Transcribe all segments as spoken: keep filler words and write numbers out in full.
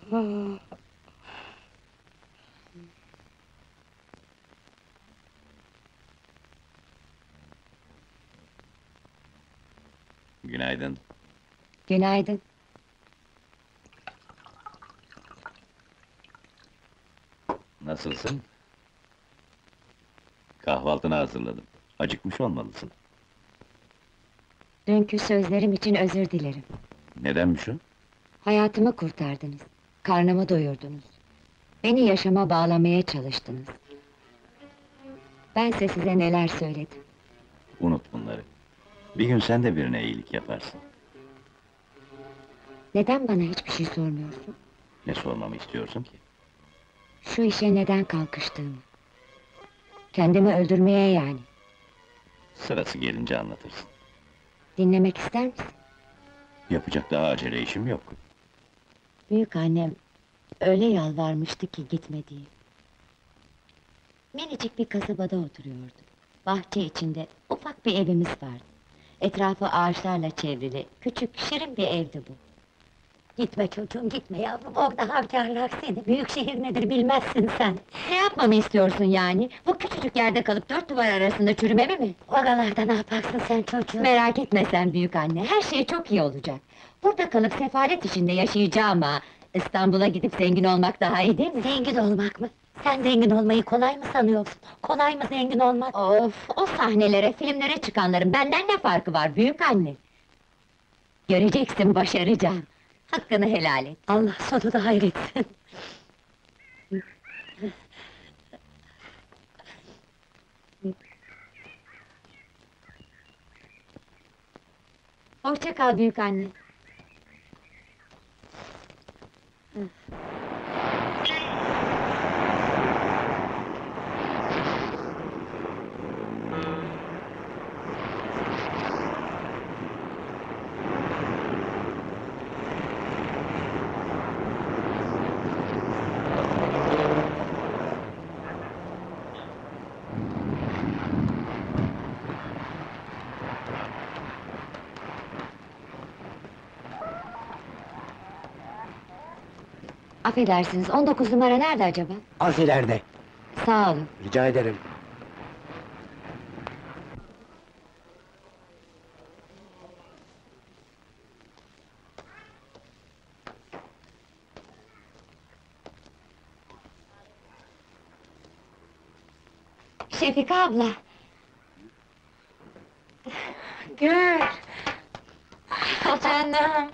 Günaydın. Günaydın. Nasılsın? Kahvaltını hazırladım. Acıkmış olmalısın. Dünkü sözlerim için özür dilerim. Nedenmiş o? Hayatımı kurtardınız. Karnımı doyurdunuz. Beni yaşama bağlamaya çalıştınız. Bense size neler söyledim. Unut bunları. Bir gün sen de birine iyilik yaparsın. Neden bana hiçbir şey sormuyorsun? Ne sormamı istiyorsun ki? Şu işe neden kalkıştığımı. Kendimi öldürmeye yani. Sırası gelince anlatırsın. Dinlemek ister misin? Yapacak daha acele işim yok. Büyük annem öyle yalvarmıştı ki gitme diye. Minicik bir kasabada oturuyordu. Bahçe içinde ufak bir evimiz vardı. Etrafı ağaçlarla çevrili, küçük, şirin bir evdi bu. Gitme çocuğum, gitme yavrum, orada harcarlar seni, büyük şehir nedir bilmezsin sen! Ne yapmamı istiyorsun yani? Bu küçücük yerde kalıp dört duvar arasında çürümemi mi? Oralarda ne yaparsın sen çocuğum? Merak etme sen büyük anne, her şey çok iyi olacak. Burada kalıp sefalet içinde yaşayacağım ama... İstanbul'a gidip zengin olmak daha iyi değil mi? Zengin olmak mı? Sen zengin olmayı kolay mı sanıyorsun? Kolay mı zengin olmak? Of, o sahnelere, filmlere çıkanların benden ne farkı var büyük anne? Göreceksin, başaracağım. Hakkını helal et. Allah sonunu hayretsin! Hoşça kal büyük anne. Affedersiniz, on dokuz numara nerede acaba? Az ileride. Sağ olun. Rica ederim. Şefika abla! Gül! Canım!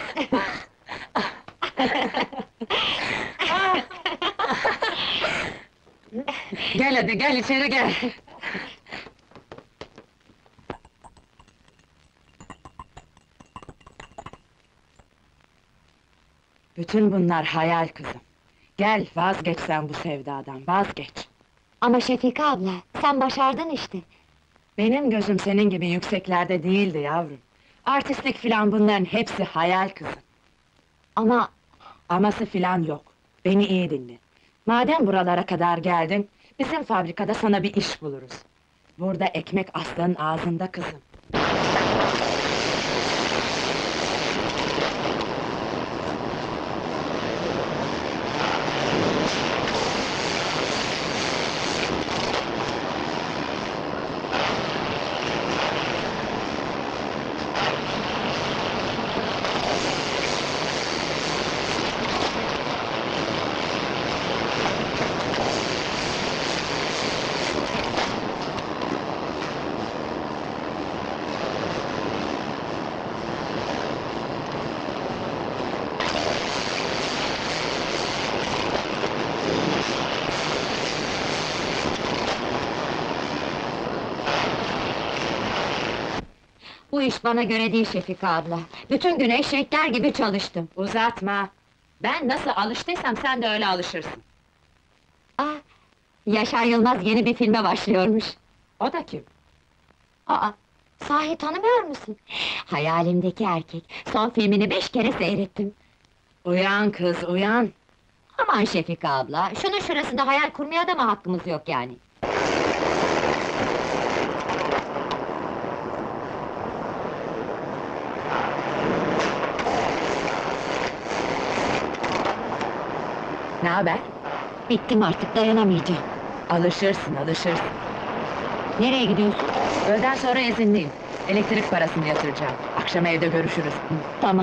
Gel hadi, gel içeri gel! Bütün bunlar hayal kızım. Gel, vazgeç sen bu sevdadan, vazgeç! Ama Şefika abla, sen başardın işte! Benim gözüm senin gibi yükseklerde değildi yavrum. Artistlik filan bunların hepsi hayal kızım. Ama... Aması filan yok. Beni iyi dinle. Madem buralara kadar geldin, bizim fabrikada sana bir iş buluruz. Burada ekmek aslanın ağzında kızım. Bu iş bana göre değil Şefika abla. Bütün gün eşekler gibi çalıştım. Uzatma! Ben nasıl alıştıysam sen de öyle alışırsın. Aa, Yaşar Yılmaz yeni bir filme başlıyormuş. O da kim? Aa, sahi tanımıyor musun? Hayalimdeki erkek. Son filmini beş kere seyrettim. Uyan kız, uyan! Aman Şefika abla, şunun şurasında hayal kurmaya da mı hakkımız yok yani? Ne haber? Bittim artık, dayanamayacağım. Alışırsın, alışırsın. Nereye gidiyorsun? Öğleden sonra izinliyim. Elektrik parasını yatıracağım. Akşam evde görüşürüz. Tamam.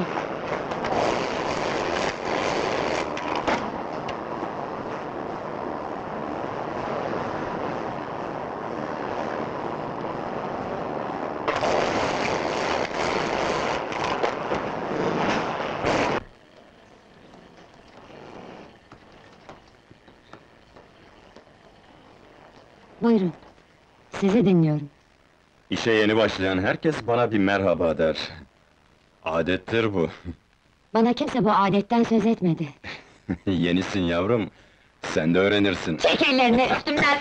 Buyurun. Sizi dinliyorum. İşe yeni başlayan herkes bana bir merhaba der. Adettir bu. Bana kimse bu adetten söz etmedi. Yenisin yavrum. Sen de öğrenirsin. Çek ellerini üstümden!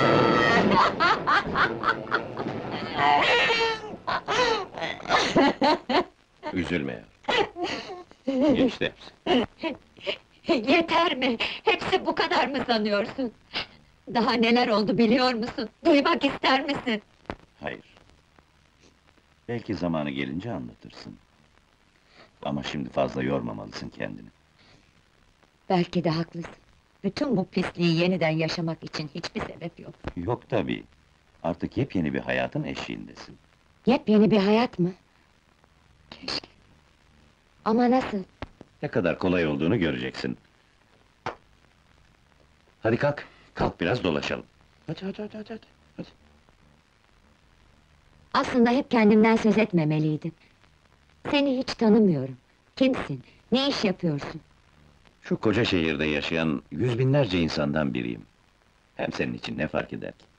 Üzülme ya. Geçti hepsi. Yeter mi? Hepsi bu kadar mı sanıyorsun? Daha neler oldu biliyor musun? Duymak ister misin? Hayır. Belki zamanı gelince anlatırsın. Ama şimdi fazla yormamalısın kendini. Belki de haklısın. Bütün bu pisliği yeniden yaşamak için hiçbir sebep yok. Yok tabii. Artık yepyeni bir hayatın eşiğindesin. Yepyeni bir hayat mı? Keşke. Ama nasıl? Ne kadar kolay olduğunu göreceksin. Hadi kalk, kalk biraz dolaşalım. Hadi hadi hadi hadi. hadi. hadi. Aslında hep kendimden söz etmemeliydim. Seni hiç tanımıyorum. Kimsin? Ne iş yapıyorsun? Şu koca şehirde yaşayan yüz binlerce insandan biriyim. Hem senin için ne fark eder ki?